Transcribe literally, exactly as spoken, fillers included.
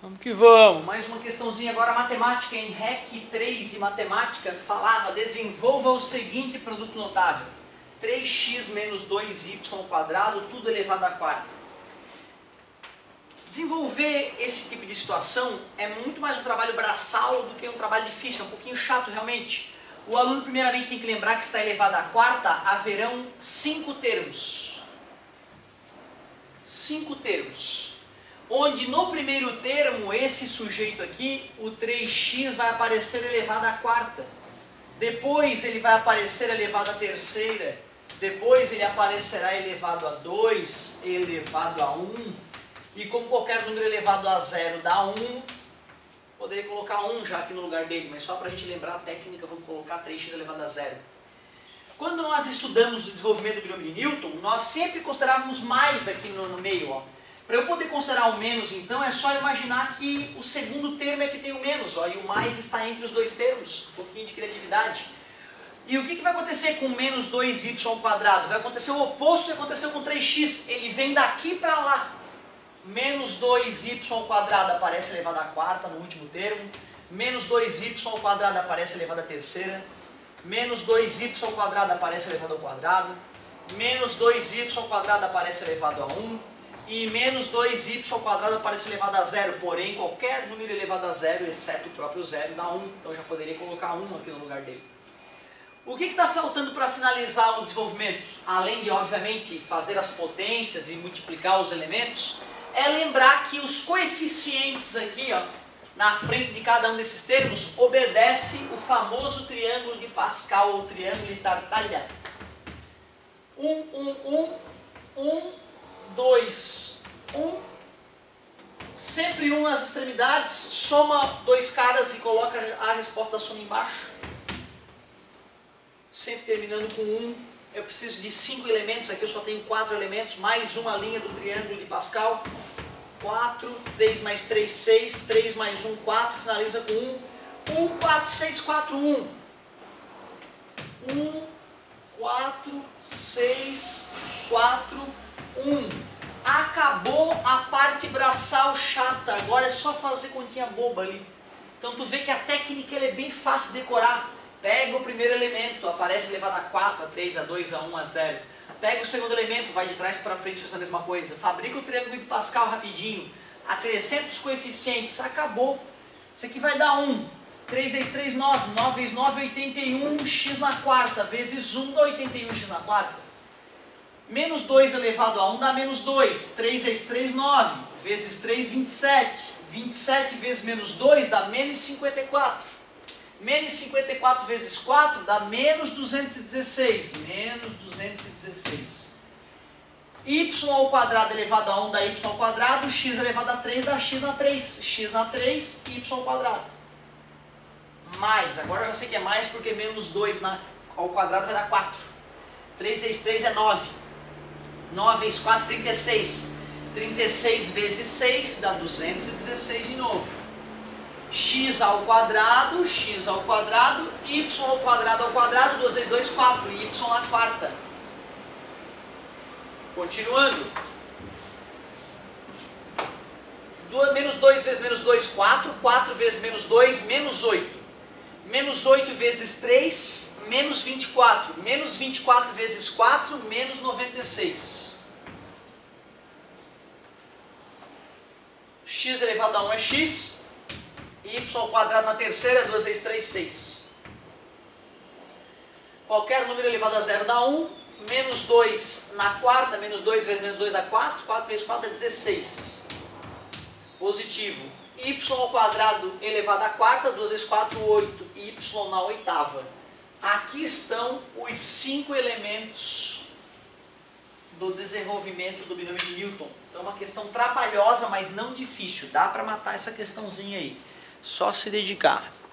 Vamos que vamos. Mais uma questãozinha agora matemática. Em R E C três de matemática falava: desenvolva o seguinte produto notável. três x menos dois y ao quadrado, tudo elevado à quarta. Desenvolver esse tipo de situação é muito mais um trabalho braçal do que um trabalho difícil, é um pouquinho chato realmente. O aluno primeiramente tem que lembrar que está elevado à quarta, haverão cinco termos. Cinco termos. Onde no primeiro termo, esse sujeito aqui, o três x vai aparecer elevado à quarta. Depois ele vai aparecer elevado à terceira. Depois ele aparecerá elevado a dois, elevado a um. E como qualquer número elevado a zero dá um, poderia colocar um já aqui no lugar dele, mas só para a gente lembrar a técnica, vamos colocar três x elevado a zero. Quando nós estudamos o desenvolvimento do binômio de Newton, nós sempre considerávamos mais aqui no, no meio. Para eu poder considerar o menos, então, é só imaginar que o segundo termo é que tem o menos, ó, e o mais está entre os dois termos. Um pouquinho de criatividade. E o que, que vai acontecer com menos dois y ao quadrado? Vai acontecer o oposto do que aconteceu com três x. Ele vem daqui para lá. Menos dois y ao quadrado aparece elevado à quarta no último termo. Menos dois y ao quadrado aparece elevado à terceira. Menos dois y ao quadrado aparece elevado ao quadrado. Menos dois y ao quadrado aparece elevado a um. E menos dois y ao quadrado aparece elevado a zero. Porém, qualquer número elevado a zero, exceto o próprio zero, dá um. Então eu já poderia colocar um aqui no lugar dele. O que está faltando para finalizar o desenvolvimento? Além de, obviamente, fazer as potências e multiplicar os elementos, é lembrar que os coeficientes aqui, ó, na frente de cada um desses termos, obedece o famoso triângulo de Pascal, ou triângulo de Tartaglia. um, um, um, um, dois, um. Sempre um nas extremidades, soma dois caras e coloca a resposta da soma embaixo. Sempre terminando com um. Eu preciso de cinco elementos, aqui eu só tenho quatro elementos, mais uma linha do triângulo de Pascal. quatro, três mais três, seis, três mais um, quatro, finaliza com um. um, quatro, seis, quatro, um. um, quatro, seis, quatro, um. Acabou a parte braçal chata, agora é só fazer continha boba ali. Então tu vê que a técnica ela é bem fácil de decorar. Pega o primeiro elemento, aparece elevado a quatro, a três, a dois, a um, a zero. Pega o segundo elemento, vai de trás para frente, faz a mesma coisa. Fabrica o triângulo de Pascal rapidinho. Acrescenta os coeficientes, acabou. Isso aqui vai dar um. três vezes três, nove. nove vezes nove, oitenta e um. X na quarta. Vezes um dá oitenta e um x na quarta. Menos dois elevado a um dá menos dois. três vezes três, nove. Vezes três, vinte e sete. vinte e sete vezes menos dois dá menos cinquenta e quatro. Menos cinquenta e quatro vezes quatro dá menos duzentos e dezesseis. Menos duzentos e dezesseis. Y ao quadrado elevado a um dá y ao quadrado. X elevado a três dá x na três. X na três, y ao quadrado. Mais. Agora eu já sei que é mais porque menos dois na, ao quadrado vai dar quatro. três vezes três é nove. nove vezes quatro, trinta e seis. trinta e seis vezes seis dá duzentos e dezesseis de novo. X ao quadrado, x ao quadrado, y ao quadrado ao quadrado, dois vezes dois, quatro, y na quarta. Continuando. Menos dois vezes menos dois, quatro. quatro vezes menos dois, menos oito. Menos oito vezes três, menos vinte e quatro. Menos vinte e quatro vezes quatro, menos noventa e seis. X elevado a um é x. Y ao quadrado na terceira, dois vezes três, seis. Qualquer número elevado a zero dá um. Menos dois na quarta, menos dois vezes menos dois dá quatro. quatro vezes quatro é dezesseis. Positivo. Y ao quadrado elevado à quarta, duas vezes quatro, oito. Y na oitava. Aqui estão os cinco elementos do desenvolvimento do binômio de Newton. Então é uma questão trabalhosa, mas não difícil. Dá para matar essa questãozinha aí. Só se dedicar.